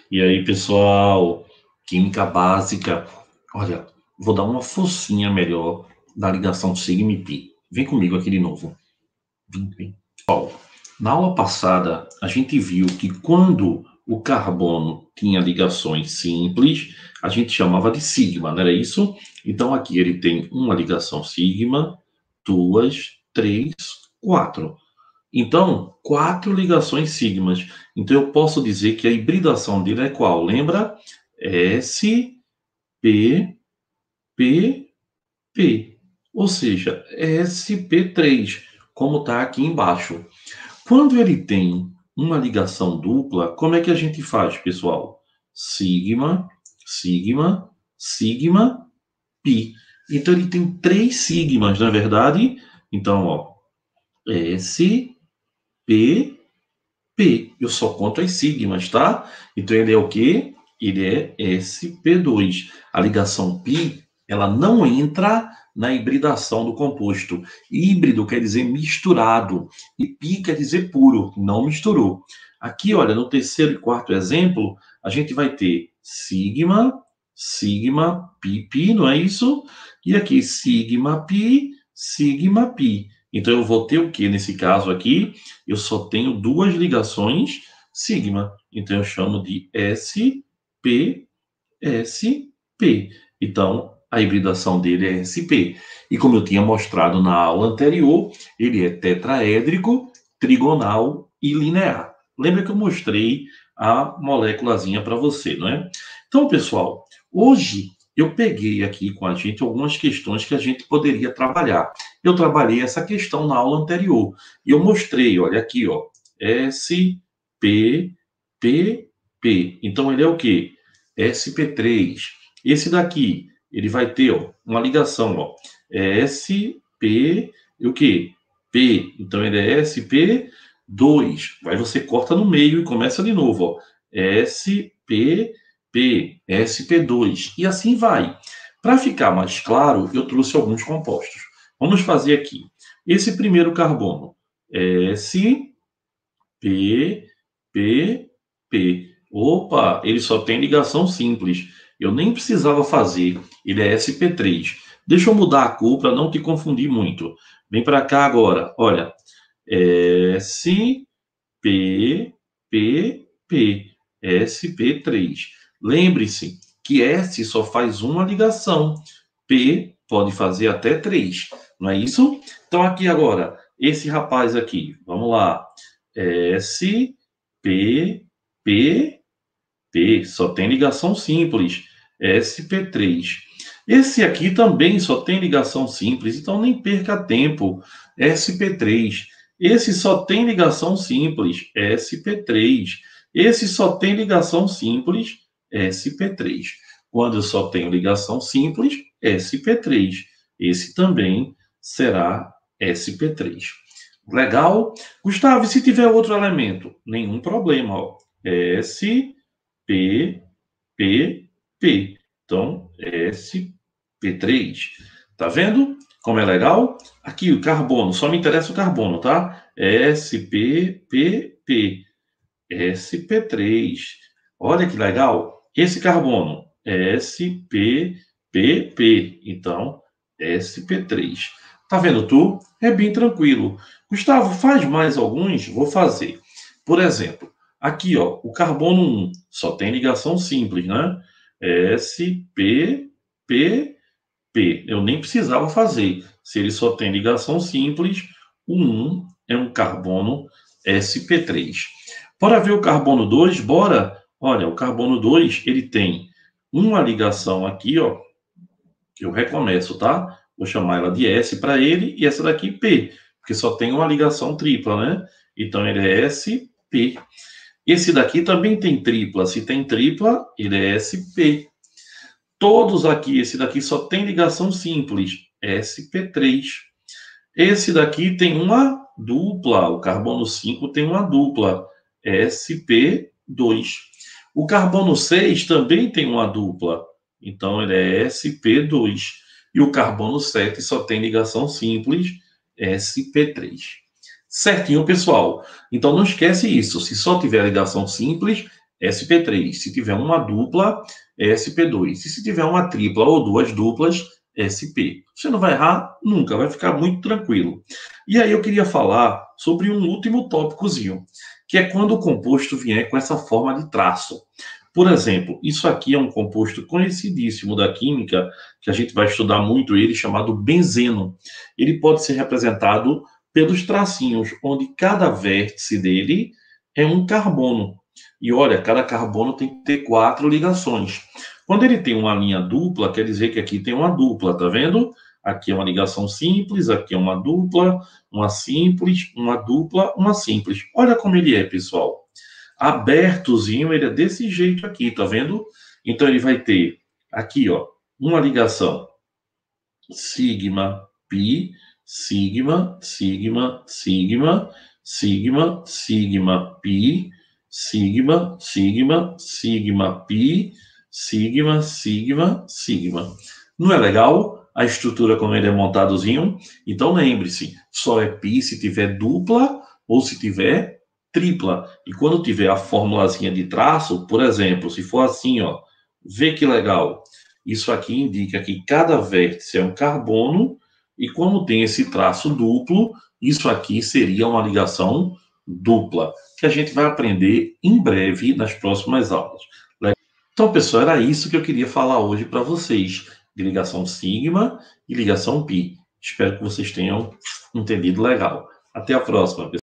E aí, pessoal, química básica. Olha, vou dar uma forcinha melhor da ligação sigma e π. Vem comigo aqui de novo. Vem. Pessoal, na aula passada, a gente viu que quando o carbono tinha ligações simples, a gente chamava de sigma, não era isso? Então, aqui ele tem uma ligação sigma, duas, três, quatro. Então, 4 ligações sigmas. Então, eu posso dizer que a hibridação dele é qual? Lembra? S, P, P, P. Ou seja, sp3, como está aqui embaixo. Quando ele tem uma ligação dupla, como é que a gente faz, pessoal? Sigma, sigma, sigma, pi. Então, ele tem 3 sigmas, não é verdade? Então, ó, S, P, P. Eu só conto as sigmas, tá? Então, ele é o quê? Ele é sp2. A ligação π, ela não entra na hibridação do composto. Híbrido quer dizer misturado. E π quer dizer puro, não misturou. Aqui, olha, no terceiro e quarto exemplo, a gente vai ter sigma, sigma, pi, pi, não é isso? E aqui, sigma, pi, sigma, pi. Então, eu vou ter o quê nesse caso aqui? Eu só tenho 2 ligações sigma. Então, eu chamo de SP, SP. Então, a hibridação dele é SP. E como eu tinha mostrado na aula anterior, ele é tetraédrico, trigonal e linear. Lembra que eu mostrei a moléculazinha para você, não é? Então, pessoal, hoje eu peguei aqui com a gente algumas questões que a gente poderia trabalhar. Eu trabalhei essa questão na aula anterior. E eu mostrei, olha aqui, ó. S, P, P, P. Então, ele é o quê? sp3. Esse daqui, ele vai ter, ó, uma ligação, ó. SP, e o quê? P. Então, ele é SP2. Aí você corta no meio e começa de novo, ó. SP, P, SP2. E assim vai. Para ficar mais claro, eu trouxe alguns compostos. Vamos fazer aqui. Esse primeiro carbono, S, P, P, P. Opa, ele só tem ligação simples. Eu nem precisava fazer. Ele é sp3. Deixa eu mudar a cor para não te confundir muito. Vem para cá agora. Olha. S, P, P, P. sp3. Lembre-se que S só faz uma ligação. P pode fazer até 3. Não é isso? Então, aqui agora, esse rapaz aqui. Vamos lá. S, P, P, P. Só tem ligação simples. sp3. Esse aqui também só tem ligação simples, então nem perca tempo. sp3. Esse só tem ligação simples. sp3. Esse só tem ligação simples. sp3. Quando eu só tenho ligação simples, sp3. Esse também será sp3. Legal? Gustavo, e se tiver outro elemento? Nenhum problema. Ó. S, P, P, P. Então, sp3. Tá vendo como é legal? Aqui o carbono, só me interessa o carbono, tá? sp, P, P. sp3. Olha que legal. Esse carbono, sp, P, P. Então, sp3. Tá vendo tu? É bem tranquilo. Gustavo, faz mais alguns? Vou fazer. Por exemplo, aqui, ó, o carbono 1 só tem ligação simples, né? sp, P, P. Eu nem precisava fazer. Se ele só tem ligação simples, o 1 é um carbono sp3. Bora ver o carbono 2? Bora! Olha, o carbono 2, ele tem uma ligação aqui, ó. Eu recomeço, tá? Vou chamar ela de S para ele e essa daqui P, porque só tem uma ligação tripla, né? Então, ele é SP. Esse daqui também tem tripla. Se tem tripla, ele é SP. Todos aqui, esse daqui só tem ligação simples, sp3. Esse daqui tem uma dupla, o carbono 5 tem uma dupla, sp2. O carbono 6 também tem uma dupla, então ele é sp2. E o carbono 7 só tem ligação simples, sp3. Certinho, pessoal? Então não esquece isso, se só tiver ligação simples, sp3. Se tiver uma dupla, é sp2. E se tiver uma tripla ou duas duplas, sp. Você não vai errar nunca, vai ficar muito tranquilo. E aí eu queria falar sobre um último tópicozinho, que é quando o composto vier com essa forma de traço. Por exemplo, isso aqui é um composto conhecidíssimo da química, que a gente vai estudar muito ele, chamado benzeno. Ele pode ser representado pelos tracinhos, onde cada vértice dele é um carbono. E olha, cada carbono tem que ter 4 ligações. Quando ele tem uma linha dupla, quer dizer que aqui tem uma dupla, tá vendo? Aqui é uma ligação simples, aqui é uma dupla, uma simples, uma dupla, uma simples. Olha como ele é, pessoal. Abertozinho, ele é desse jeito aqui, tá vendo? Então ele vai ter aqui, ó, uma ligação sigma, pi, sigma, sigma, sigma, sigma, sigma, pi, sigma, sigma, sigma, pi, sigma, sigma, sigma. Não é legal a estrutura como ele é montadozinho? Então lembre-se, só é pi se tiver dupla ou se tiver tripla. E quando tiver a formulazinha de traço, por exemplo, se for assim, ó, vê que legal. Isso aqui indica que cada vértice é um carbono, e como tem esse traço duplo, isso aqui seria uma ligação dupla, que a gente vai aprender em breve nas próximas aulas. Então, pessoal, era isso que eu queria falar hoje para vocês, de ligação sigma e ligação pi. Espero que vocês tenham entendido legal. Até a próxima, pessoal.